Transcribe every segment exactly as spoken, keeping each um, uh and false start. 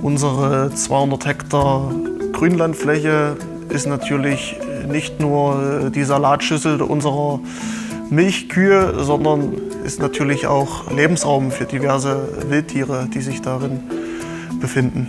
Unsere zweihundert Hektar Grünlandfläche ist natürlich nicht nur die Salatschüssel unserer Milchkühe, sondern ist natürlich auch Lebensraum für diverse Wildtiere, die sich darin befinden.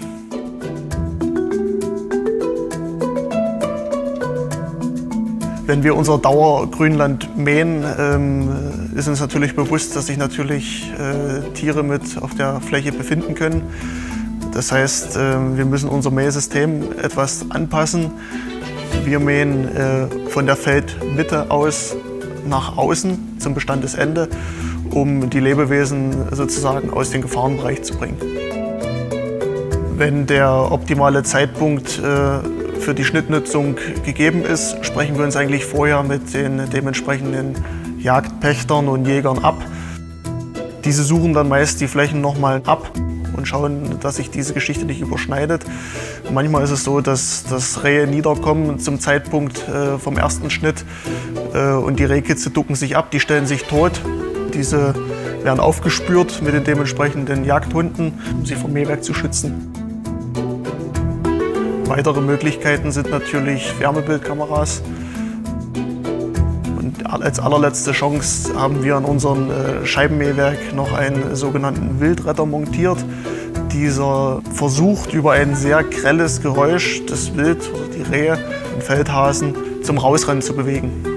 Wenn wir unser Dauergrünland mähen, ähm, ist uns natürlich bewusst, dass sich natürlich äh, Tiere mit auf der Fläche befinden können. Das heißt, äh, wir müssen unser Mähsystem etwas anpassen. Wir mähen äh, von der Feldmitte aus nach außen zum Bestandesende, um die Lebewesen sozusagen aus dem Gefahrenbereich zu bringen. Wenn der optimale Zeitpunkt äh, für die Schnittnutzung gegeben ist, sprechen wir uns eigentlich vorher mit den dementsprechenden Jagdpächtern und Jägern ab. Diese suchen dann meist die Flächen nochmal ab und schauen, dass sich diese Geschichte nicht überschneidet. Manchmal ist es so, dass, dass Rehe niederkommen zum Zeitpunkt äh, vom ersten Schnitt äh, und die Rehkitze ducken sich ab, die stellen sich tot. Diese werden aufgespürt mit den dementsprechenden Jagdhunden, um sie vom Mähwerk zu schützen. Weitere Möglichkeiten sind natürlich Wärmebildkameras. Und als allerletzte Chance haben wir an unserem Scheibenmähwerk noch einen sogenannten Wildretter montiert. Dieser versucht, über ein sehr grelles Geräusch das Wild oder die Rehe, den Feldhasen, zum Rausrennen zu bewegen.